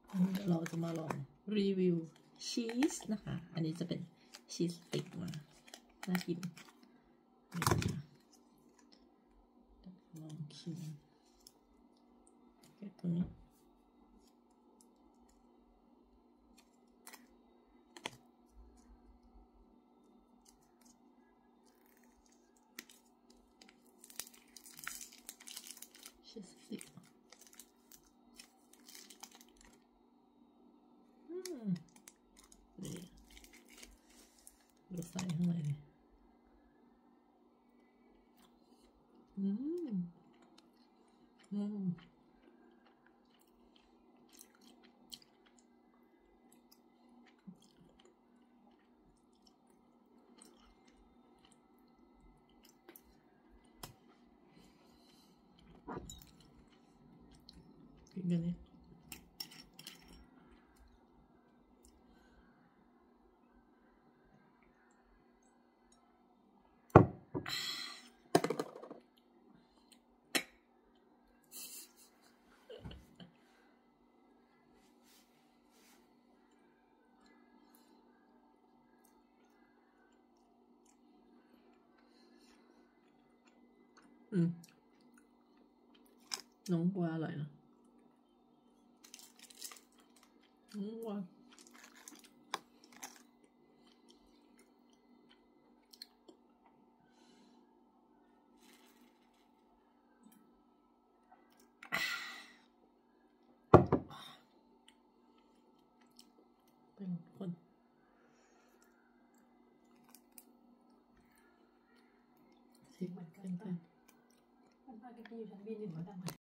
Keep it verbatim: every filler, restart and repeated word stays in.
เราจะมาลองรีวิวชีสนะคะอันนี้จะเป็นชีสสติ๊กมาน่ากินนี่นะคะลองชิมแกะตรงนี้ชีสสติ๊กอืมนี่ดูใส่ข้างในเลยอืมอืมกินกันเลยอืมน้องว่าอร่อยนะน้องว่าเป็นคนที่เหมือนกันมันพากันไปอยู่ชั้นบีหนึ่งแล้วดัง